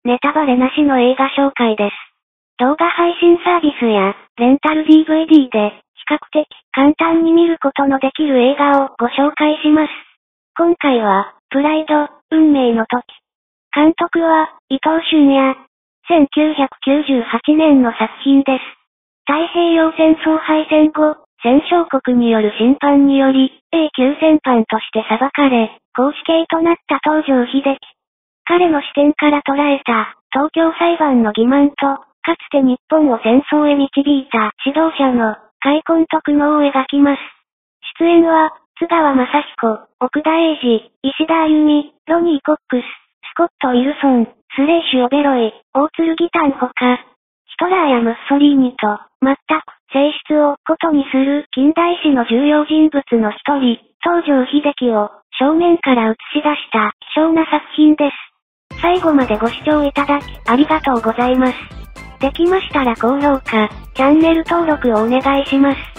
ネタバレなしの映画紹介です。動画配信サービスや、レンタル DVD で、比較的簡単に見ることのできる映画をご紹介します。今回は、プライド、運命の時。監督は、伊藤俊也。1998年の作品です。太平洋戦争敗戦後、戦勝国による審判により、永久戦犯として裁かれ、絞死刑となった東條英機。彼の視点から捉えた、東京裁判の欺瞞と、かつて日本を戦争へ導いた指導者の、悔恨と苦悩を描きます。出演は、津川雅彦、奥田瑛二、石田歩み、ロニー・コックス、スコット・ウィルソン、スレイシュ・オベロイ、大鶴義丹ほか、ヒトラーやムッソリーニと、全く性質を異にする近代史の重要人物の一人、東條英機を正面から映し出した希少な作品です。最後までご視聴いただき、ありがとうございます。できましたら高評価、チャンネル登録をお願いします。